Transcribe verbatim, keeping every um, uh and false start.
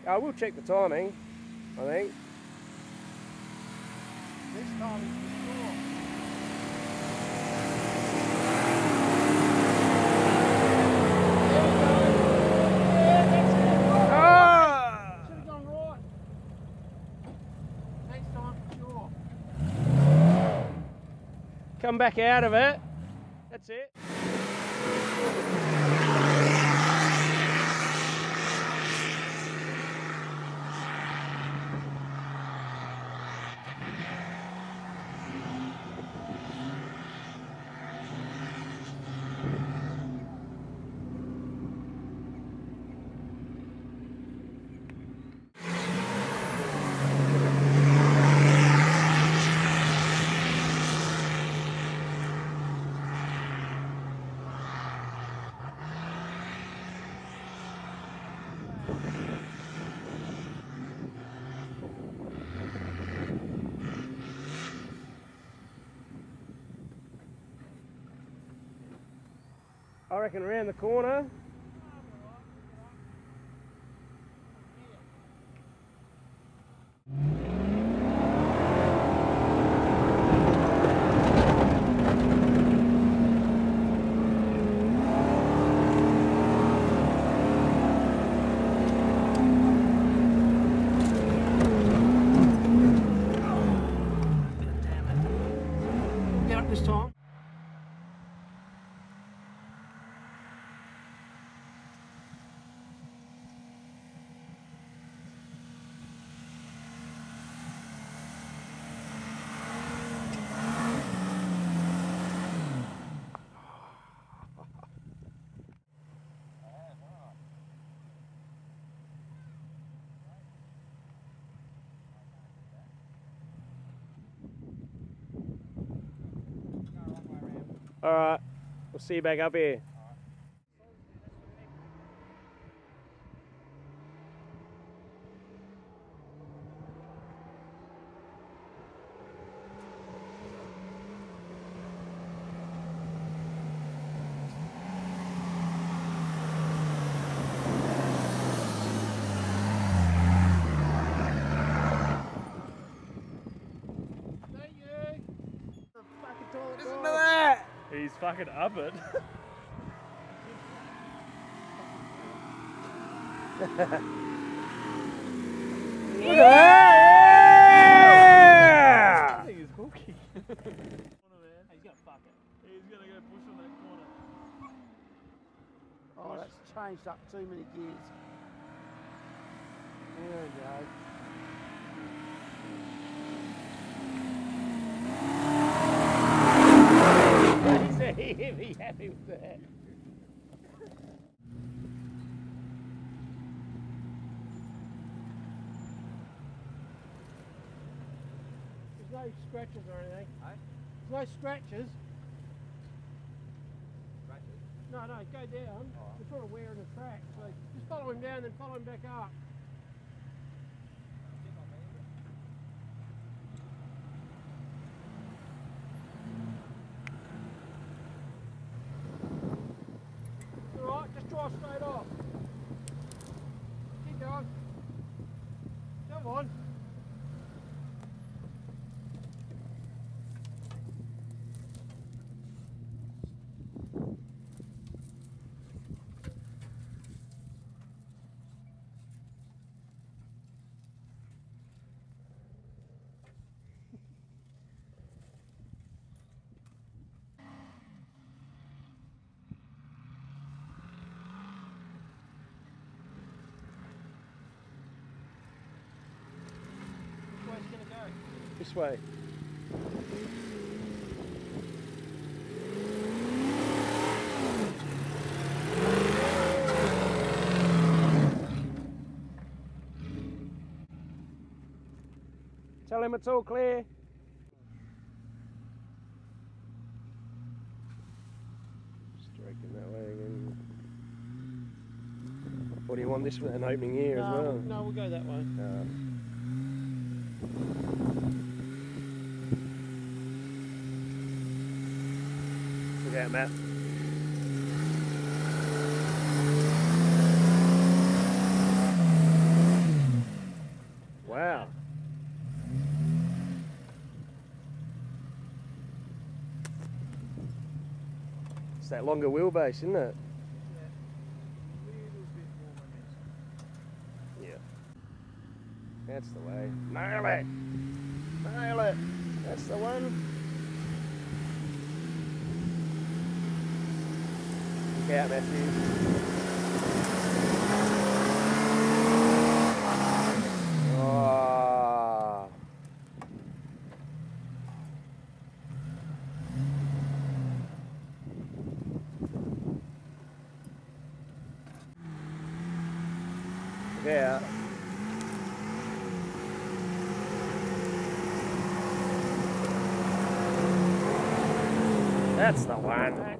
I will check the timing, I think. This time is for sure. Yeah, that's it. Ah! Should have gone right. Next time for sure. Come back out of it. That's it. I reckon around the corner. Get up this time. Alright, we'll see you back up here. Thank you. The fucking toilet Listen door. to that! He's fucking up it. Look at that! I think he's hooky. He's gonna fuck it. He's gonna go push on that corner. Oh, that's changed up too many gears. There we go. He'd be happy with that. There's no scratches or anything. Hey? There's no scratches. Scratches? No, no, go down. Oh. We're sort of wearing the track, so just follow him down, then follow him back up. It's alright, just drive straight off. Keep going. Come on. Which way's it gonna go? This way. Tell him it's all clear. Stroking that way again. What do you want this with an opening here no, as well? No, we'll go that way. Uh, look out, Matt. that longer wheelbase, isn't it? Yeah. That's the way. Nail it! Nail it! That's the one. Look out, Matthew. Oh. Look out. That's the one.